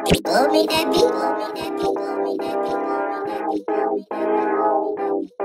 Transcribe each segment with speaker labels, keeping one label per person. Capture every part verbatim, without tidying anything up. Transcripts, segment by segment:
Speaker 1: Blow me that beat. Blow me that beat. Blow me that beat. Blow me that beat. Blow me that beat. Blow me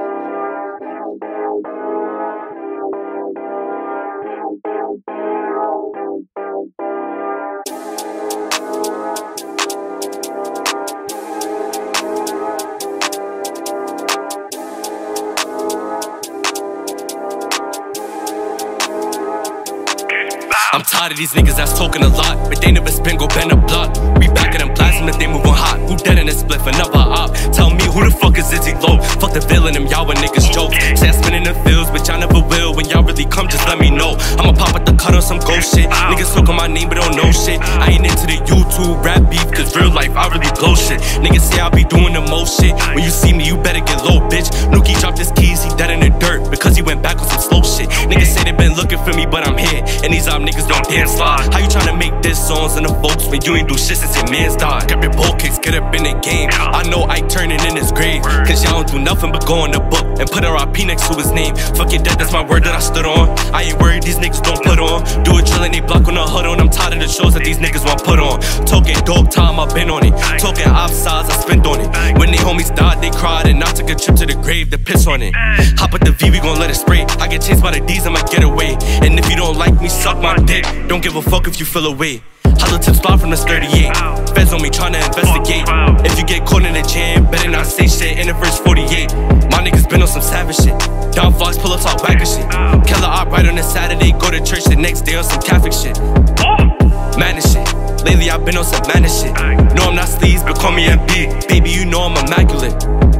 Speaker 2: I'm tired of these niggas that's talking a lot, but they never spin, go bend a block. We back at them blasting if they moving hot. Who dead in a spliff, another op? Tell me who the fuck is Izzy Low? Fuck the villain, them y'all when niggas joke. Say I spin in the fields, but y'all never will. When y'all really come, just let me know. I'ma pop at the cut on some ghost shit. Niggas talking my name, but don't know shit. I ain't into the YouTube rap beef, cause real life, I really blow shit. Niggas say I be doing the most shit. When you see me, you better get low, bitch. Nuki dropped his keys, he dead in the dirt, because he went back on some slow shit. Niggas say they been looking for me, but I'm here. And these op niggas don't dare slide. How you tryna make diss songs in the folks when you ain't do shit since your mans died? Grab your ball kicks, get up in the game. I know Ike turning in his grave, cause y'all don't do nothing but go in the book and put R I P next to his name. Fuck your dead, that's my word that I stood on. I ain't worried these niggas don't put on. Do a drill and they block on the hood on. I'm tired of the shows that these niggas want put on. Talking dog time, I been on it. Talking offsides, I spent on it. When they homies died, they cried, and I took a trip to the grave to piss on it. Hop at the V, we gon' let it spray. I get chased by the D's, I'ma get away. And if you don't like me, suck my dick. Don't give a fuck if you feel away. Hollow tips fly from this thirty-eight. Feds on me tryna investigate. If you get caught in a jam, better not say shit in the first forty-eight. My niggas been on some savage shit. Down vlogs, pull up, talk whacker shit. Killer op right on a Saturday, go to church the next day on some Catholic shit. Madness shit. Lately I've been on some madness shit. No, I'm not sleaze, but call me M B. Baby, you know I'm immaculate.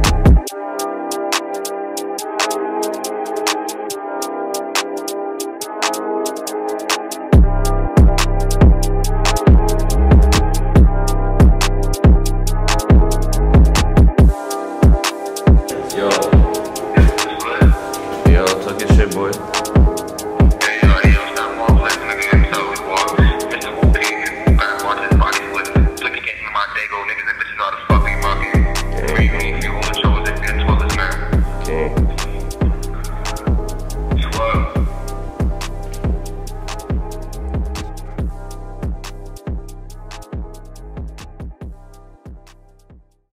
Speaker 3: Boy. Niggas